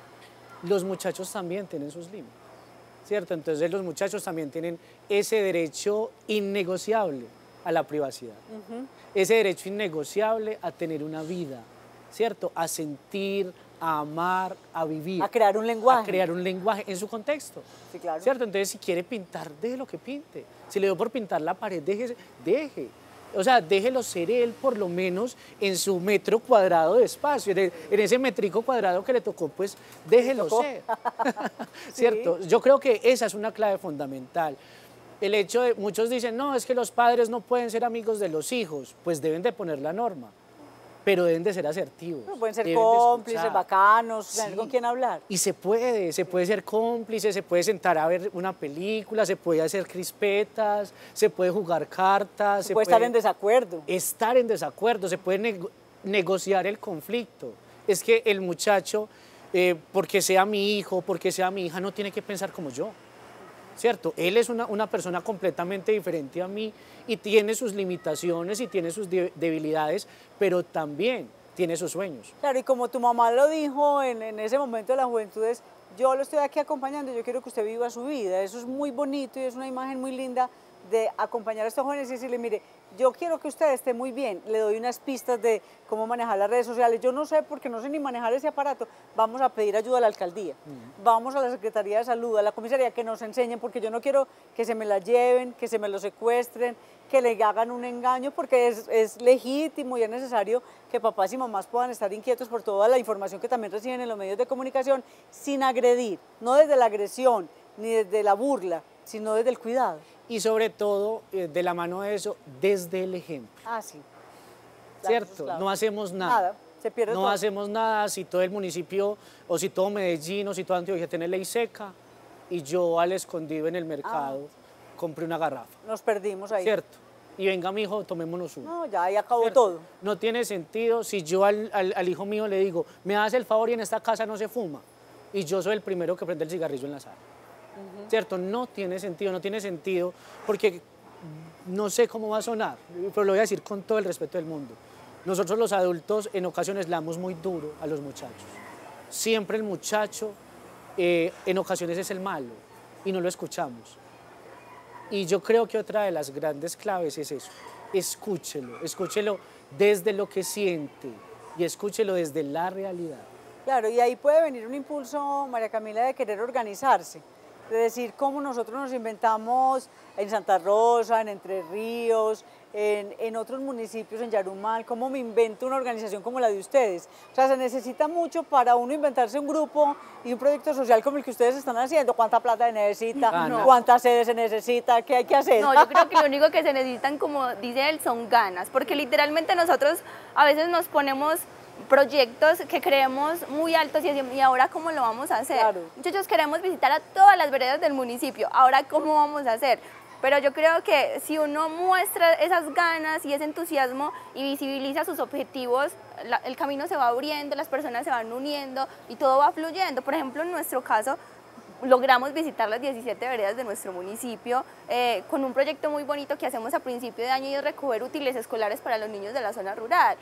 Los muchachos también tienen sus límites, ¿cierto? Entonces los muchachos también tienen ese derecho innegociable a la privacidad, ese derecho innegociable a tener una vida, ¿cierto? A sentir, a amar, a vivir.
A crear un lenguaje.
A crear un lenguaje en su contexto.
Sí, claro.
¿Cierto? Entonces, si quiere pintar, deje lo que pinte. Si le dio por pintar la pared, deje. O sea, déjelo ser él por lo menos en su metro cuadrado de espacio, en ese metrico cuadrado que le tocó, pues déjelo ser. ¿Cierto? Sí. Yo creo que esa es una clave fundamental. El hecho de, muchos dicen, no, es que los padres no pueden ser amigos de los hijos, pues deben de poner la norma, pero deben de ser asertivos.
No, pueden ser cómplices, bacanos, tener con quién hablar.
Y se puede ser cómplice, se puede sentar a ver una película, se puede hacer crispetas, se puede jugar cartas.
Se puede estar en desacuerdo.
Estar en desacuerdo, se puede negociar el conflicto. Es que el muchacho, porque sea mi hijo, porque sea mi hija, no tiene que pensar como yo. ¿Cierto? Él es una persona completamente diferente a mí y tiene sus limitaciones y tiene sus debilidades, pero también tiene sus sueños.
Claro, y como tu mamá lo dijo en ese momento de la juventud, es, yo lo estoy aquí acompañando, yo quiero que usted viva su vida. Eso es muy bonito y es una imagen muy linda de acompañar a estos jóvenes y decirle, mire, yo quiero que usted esté muy bien, le doy unas pistas de cómo manejar las redes sociales, yo no sé porque no sé ni manejar ese aparato, vamos a pedir ayuda a la alcaldía, vamos a la Secretaría de Salud, a la comisaría, que nos enseñen, porque yo no quiero que se me la lleven, que se me lo secuestren, que le hagan un engaño, porque es legítimo y es necesario que papás y mamás puedan estar inquietos por toda la información que también reciben en los medios de comunicación, sin agredir, no desde la agresión, ni desde la burla, sino desde el cuidado.
Y sobre todo, de la mano de eso, desde el ejemplo.
Ah, sí.
¿Cierto? Claro. No hacemos nada.
Se pierde todo.
No hacemos nada si todo el municipio, o si todo Medellín, o si toda Antioquia tiene ley seca, y yo al escondido en el mercado compré una garrafa.
Nos perdimos ahí.
¿Cierto? Y venga, mi hijo, tomémonos uno.
No, ya ahí acabó todo.
No tiene sentido si yo al hijo mío le digo, me hace el favor y en esta casa no se fuma, y yo soy el primero que prende el cigarrillo en la sala. ¿Cierto? No tiene sentido porque no sé cómo va a sonar, pero lo voy a decir con todo el respeto del mundo. Nosotros los adultos en ocasiones le damos muy duro a los muchachos. Siempre el muchacho en ocasiones es el malo y no lo escuchamos. Y yo creo que otra de las grandes claves es eso, escúchelo desde lo que siente y escúchelo desde la realidad.
Claro, y ahí puede venir un impulso, María Camila, de querer organizarse, de decir cómo nosotros nos inventamos en Santa Rosa, en Entre Ríos, en otros municipios, en Yarumal, cómo me invento una organización como la de ustedes. O sea, se necesita mucho para uno inventarse un grupo y un proyecto social como el que ustedes están haciendo. ¿Cuánta plata se necesita? ¿Cuántas sedes se necesita? ¿Qué hay que hacer?
No, yo creo que lo único que se necesitan, como dice él, son ganas, porque literalmente nosotros a veces nos ponemos proyectos que creemos muy altos y ahora ¿cómo lo vamos a hacer?
Claro.
Muchachos, queremos visitar a todas las veredas del municipio, ahora ¿cómo vamos a hacer? Pero yo creo que si uno muestra esas ganas y ese entusiasmo y visibiliza sus objetivos, el camino se va abriendo, las personas se van uniendo y todo va fluyendo. Por ejemplo, en nuestro caso, logramos visitar las 17 veredas de nuestro municipio con un proyecto muy bonito que hacemos a principio de año y es recoger útiles escolares para los niños de la zona rural.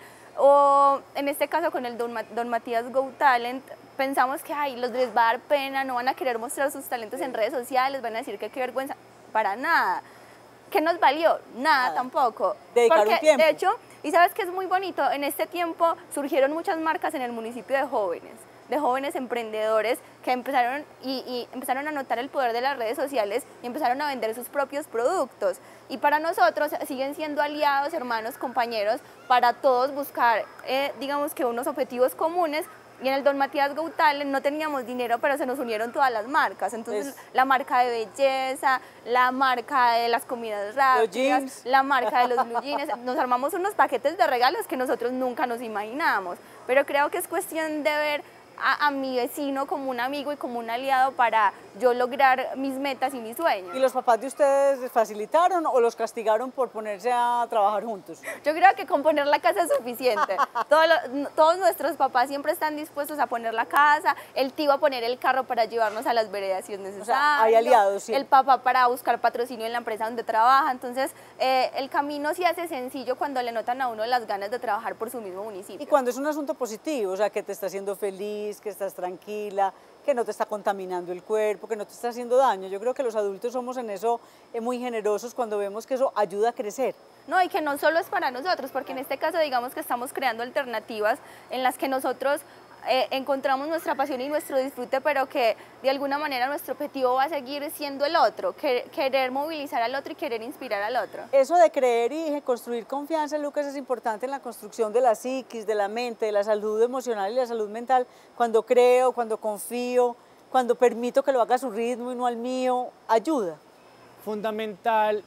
O en este caso con el Don Matías Go Talent, pensamos que les va a dar pena, no van a querer mostrar sus talentos en redes sociales, van a decir que qué vergüenza. Para nada. ¿Qué nos valió? Nada tampoco.
Dedicar un tiempo.
De hecho, y sabes que es muy bonito, en este tiempo surgieron muchas marcas en el municipio de jóvenes emprendedores que empezaron y empezaron a notar el poder de las redes sociales y empezaron a vender sus propios productos. Y para nosotros siguen siendo aliados, hermanos, compañeros, para todos buscar, digamos que unos objetivos comunes. Y en el Don Matías Go Talent no teníamos dinero, pero se nos unieron todas las marcas. Entonces, la marca de belleza, la marca de las comidas rápidas, la marca de los blue jeans. Nos armamos unos paquetes de regalos que nosotros nunca nos imaginábamos. Pero creo que es cuestión de ver a mi vecino como un amigo y como un aliado para yo lograr mis metas y mis sueños.
¿Y los papás de ustedes les facilitaron o los castigaron por ponerse a trabajar juntos?
Yo creo que con poner la casa es suficiente. Todos nuestros papás siempre están dispuestos a poner la casa, el tío a poner el carro para llevarnos a las veredas si es necesario.
O sea, hay aliados, sí.
El papá para buscar patrocinio en la empresa donde trabaja. Entonces, el camino se hace sencillo cuando le notan a uno las ganas de trabajar por su mismo municipio.
Y cuando es un asunto positivo, o sea, que te está haciendo feliz, que estás tranquila, que no te está contaminando el cuerpo, que no te está haciendo daño. Yo creo que los adultos somos en eso muy generosos cuando vemos que eso ayuda a crecer.
No, y que no solo es para nosotros, porque en este caso digamos que estamos creando alternativas en las que nosotros encontramos nuestra pasión y nuestro disfrute, pero que de alguna manera nuestro objetivo va a seguir siendo el otro, querer movilizar al otro y querer inspirar al otro.
Eso de creer y construir confianza, Lucas, es importante en la construcción de la psiquis, de la mente, de la salud emocional y la salud mental. Cuando creo, cuando confío, cuando permito que lo haga a su ritmo y no al mío, ayuda.
Fundamental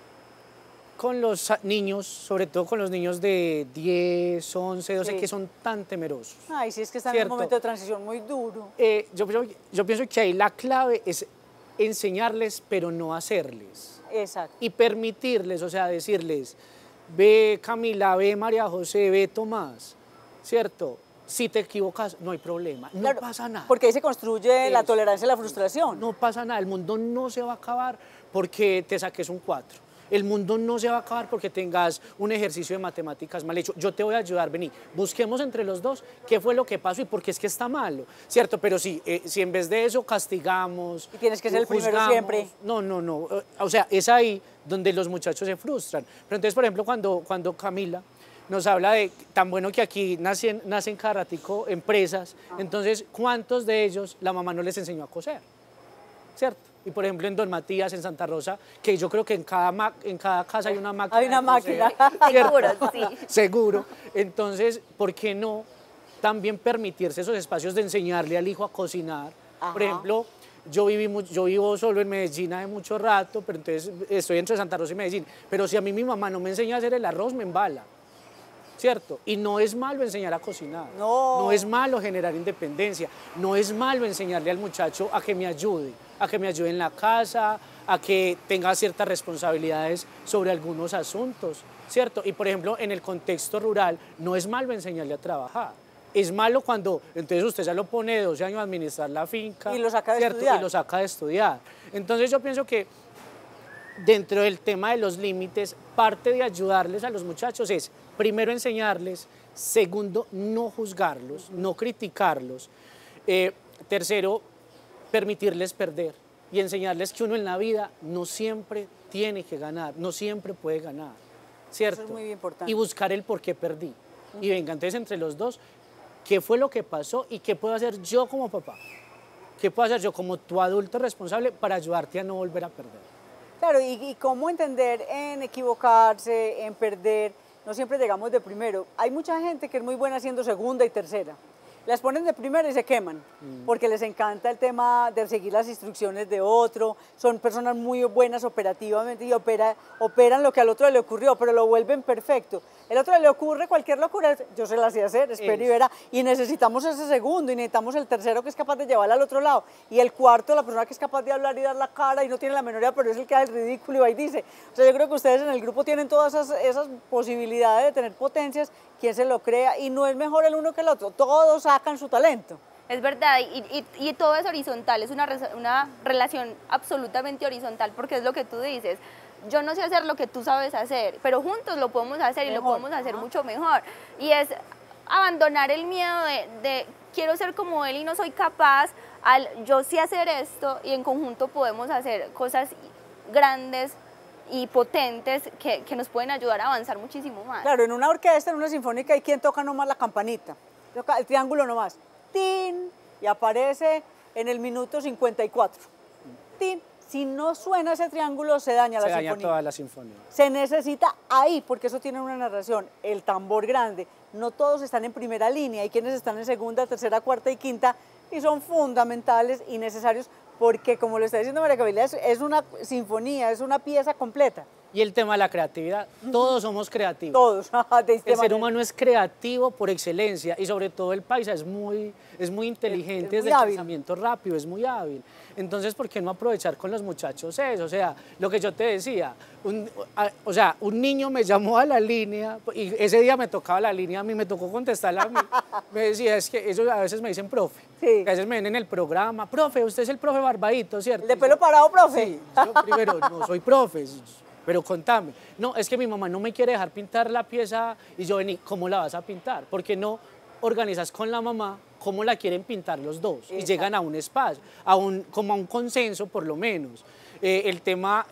con los niños, sobre todo con los niños de 10, 11, 12,
Sí.
que son tan temerosos.
Ay, sí, es que están en un
Cierto.
momento de transición muy duro.
Yo pienso que ahí la clave es enseñarles, pero no hacerles.
Exacto.
Y permitirles, o sea, decirles, ve Camila, ve María José, ve Tomás, ¿cierto? Si te equivocas, no hay problema, no
Claro,
pasa nada.
Porque ahí se construye la
Eso.
tolerancia y la frustración.
No pasa nada, el mundo no se va a acabar porque te saques un 4. El mundo no se va a acabar porque tengas un ejercicio de matemáticas mal hecho. Yo te voy a ayudar, vení, busquemos entre los dos qué fue lo que pasó y por qué es que está malo, ¿cierto? Pero si en vez de eso castigamos...
Y tienes que ser el primero
juzgamos,
siempre.
No. O sea, es ahí donde los muchachos se frustran. Pero entonces, por ejemplo, cuando Camila nos habla de tan bueno que aquí nacen cada ratico empresas, entonces, ¿cuántos de ellos la mamá no les enseñó a coser? ¿Cierto? Y por ejemplo en Don Matías, en Santa Rosa, que yo creo que en cada casa hay una máquina.
Hay una
de coser,
máquina.
¿cierto?
Seguro, sí.
Seguro. Entonces, ¿por qué no también permitirse esos espacios de enseñarle al hijo a cocinar?
Ajá.
Por ejemplo, yo vivo solo en Medellín hace mucho rato, pero entonces estoy entre Santa Rosa y Medellín. Pero si a mí mi mamá no me enseña a hacer el arroz, me embala. ¿Cierto? Y no es malo enseñar a cocinar,
No.
es malo generar independencia, no es malo enseñarle al muchacho a que me ayude en la casa, a que tenga ciertas responsabilidades sobre algunos asuntos, ¿cierto? Y por ejemplo, en el contexto rural, no es malo enseñarle a trabajar. Es malo cuando, entonces usted ya lo pone de 12 años a administrar la finca.
Y lo saca de
¿cierto?
estudiar.
Y lo saca de estudiar. Entonces yo pienso que dentro del tema de los límites, parte de ayudarles a los muchachos es, primero, enseñarles, segundo, no juzgarlos, no criticarlos, tercero, permitirles perder y enseñarles que uno en la vida no siempre tiene que ganar, no siempre puede ganar, ¿cierto?
Eso es muy importante.
Y buscar el por qué perdí. Y venga, entonces entre los dos, ¿qué fue lo que pasó y qué puedo hacer yo como papá? ¿Qué puedo hacer yo como tu adulto responsable para ayudarte a no volver a perder?
Claro, y cómo entender en equivocarse, en perder, no siempre llegamos de primero. Hay mucha gente que es muy buena haciendo segunda y tercera. Las ponen de primera y se queman, porque les encanta el tema de seguir las instrucciones de otro, son personas muy buenas operativamente y operan lo que al otro le ocurrió, pero lo vuelven perfecto. El otro le ocurre cualquier locura, yo se la sé hacer, espero y verá, y necesitamos ese segundo, y necesitamos el tercero que es capaz de llevarla al otro lado, y el cuarto, la persona que es capaz de hablar y dar la cara y no tiene la menor idea, pero es el que hace el ridículo y va y dice. O sea, yo creo que ustedes en el grupo tienen todas esas posibilidades de tener potencias, quien se lo crea, y no es mejor el uno que el otro, todos sacan su talento.
Es verdad, y todo es horizontal, es una relación absolutamente horizontal, porque es lo que tú dices. Yo no sé hacer lo que tú sabes hacer, pero juntos lo podemos hacer y lo podemos hacer mucho mejor. Y es abandonar el miedo de quiero ser como él y no soy capaz, al yo sé hacer esto y en conjunto podemos hacer cosas grandes y potentes que nos pueden ayudar a avanzar muchísimo más.
Claro, en una orquesta, en una sinfónica, hay quien toca nomás la campanita, toca el triángulo nomás, ¡tin! Y aparece en el minuto 54, ¡tin! Si no suena ese triángulo, se daña la sinfonía.
Se daña toda la sinfonía.
Se necesita ahí, porque eso tiene una narración, el tambor grande. No todos están en primera línea, hay quienes están en segunda, tercera, cuarta y quinta, y son fundamentales y necesarios, porque como lo está diciendo María Camila, es una sinfonía, es una pieza completa.
Y el tema de la creatividad, todos somos creativos.
Todos.
El ser humano es creativo por excelencia y sobre todo el paisa es muy inteligente desde el pensamiento rápido, es muy hábil. Entonces, ¿por qué no aprovechar con los muchachos eso? O sea, lo que yo te decía, un niño me llamó a la línea y ese día me tocaba la línea, a mí me tocó contestarla a mí. Me decía, es que ellos a veces me dicen profe,
sí.
que a veces me ven en el programa, profe, usted es el profe Barbadito, ¿cierto?
¿El de pelo parado, profe?
Sí, yo primero, no soy profe. Pero contame, no, es que mi mamá no me quiere dejar pintar la pieza y yo vení, ¿cómo la vas a pintar? Porque no organizas con la mamá cómo la quieren pintar los dos. Exacto. Y llegan a un espacio, como a un consenso por lo menos. El tema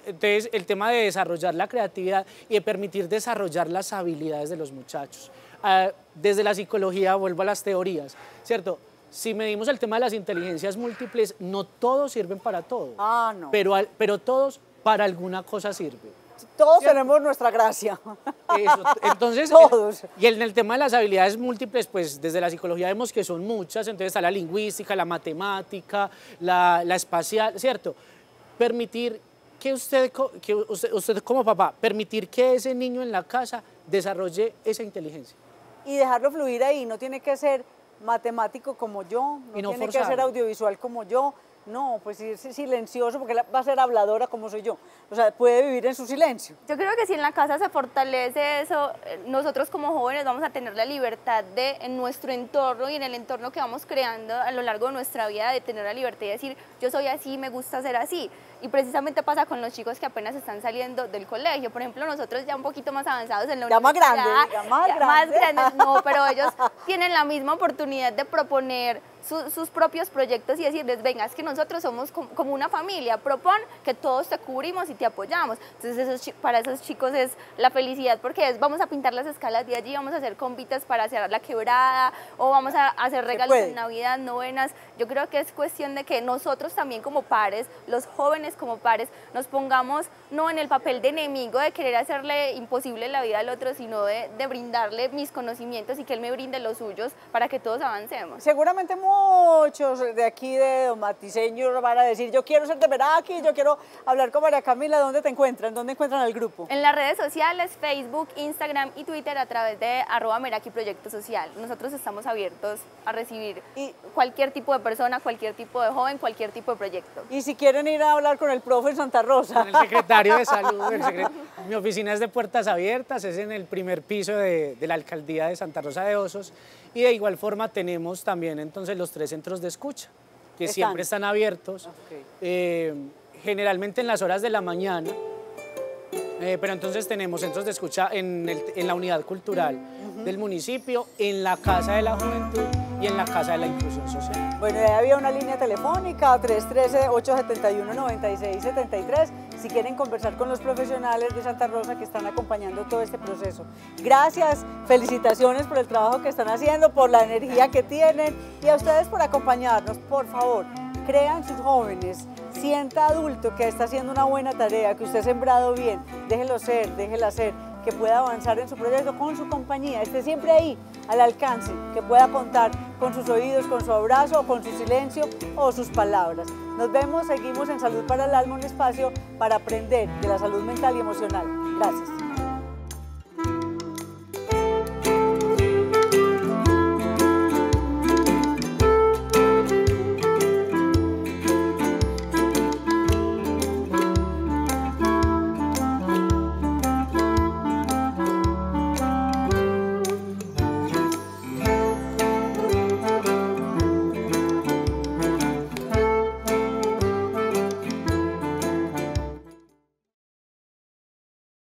de desarrollar la creatividad y de permitir desarrollar las habilidades de los muchachos. Desde la psicología, vuelvo a las teorías, ¿cierto? Si medimos el tema de las inteligencias múltiples, no todos sirven para todo.
Ah, no.
Pero todos para alguna cosa sirven.
Todos tenemos nuestra gracia.
Eso, entonces,
todos.
Y en el tema de las habilidades múltiples, pues desde la psicología vemos que son muchas, entonces está la lingüística, la matemática, la espacial, ¿cierto? Permitir que usted como papá, permitir que ese niño en la casa desarrolle esa inteligencia.
Y dejarlo fluir ahí, no tiene que ser matemático como yo, no tiene que ser audiovisual como yo, no, pues es silencioso porque va a ser habladora como soy yo, o sea, puede vivir en su silencio.
Yo creo que si en la casa se fortalece eso, nosotros como jóvenes vamos a tener la libertad de, en nuestro entorno y en el entorno que vamos creando a lo largo de nuestra vida, de tener la libertad de decir, yo soy así, me gusta ser así. Y precisamente pasa con los chicos que apenas están saliendo del colegio. Por ejemplo, nosotros ya un poquito más avanzados en la universidad.
Más
grandes, no, pero ellos tienen la misma oportunidad de proponer sus propios proyectos y decirles, venga, es que nosotros somos como una familia, propon que todos te cubrimos y te apoyamos. Entonces para esos chicos es la felicidad porque vamos a pintar las escalas de allí, vamos a hacer convitas para hacer la quebrada o vamos a hacer regalos en Navidad, novenas. Yo creo que es cuestión de que nosotros también como pares, los jóvenes como pares, nos pongamos no en el papel de enemigo de querer hacerle imposible la vida al otro, sino de brindarle mis conocimientos y que él me brinde los suyos para que todos avancemos.
Seguramente muchos de aquí de Don Matiseño van a decir, yo quiero ser de Meraki, yo quiero hablar con María Camila. ¿Dónde te encuentran? ¿Dónde encuentran al grupo?
En las redes sociales, Facebook, Instagram y Twitter a través de @Meraki Proyecto Social. Nosotros estamos abiertos a recibir cualquier tipo de persona, cualquier tipo de joven, cualquier tipo de proyecto.
Y si quieren ir a hablar con el profe en Santa Rosa.
Con el secretario de salud. Mi oficina es de puertas abiertas, es en el primer piso de la alcaldía de Santa Rosa de Osos. Y de igual forma tenemos también entonces los 3 centros de escucha, que siempre están abiertos, generalmente en las horas de la mañana, pero entonces tenemos centros de escucha en la unidad cultural del municipio, en la Casa de la Juventud y en la Casa de la Inclusión Social.
Bueno, ahí había una línea telefónica, 313-871-9673, si quieren conversar con los profesionales de Santa Rosa que están acompañando todo este proceso. Gracias, felicitaciones por el trabajo que están haciendo, por la energía que tienen y a ustedes por acompañarnos. Por favor, crean sus jóvenes, sienta adulto que está haciendo una buena tarea, que usted ha sembrado bien, déjelo ser, déjela ser, que pueda avanzar en su proyecto con su compañía, esté siempre ahí, al alcance, que pueda contar con sus oídos, con su abrazo, con su silencio o sus palabras. Nos vemos, seguimos en Salud para el Alma, un espacio para aprender de la salud mental y emocional. Gracias.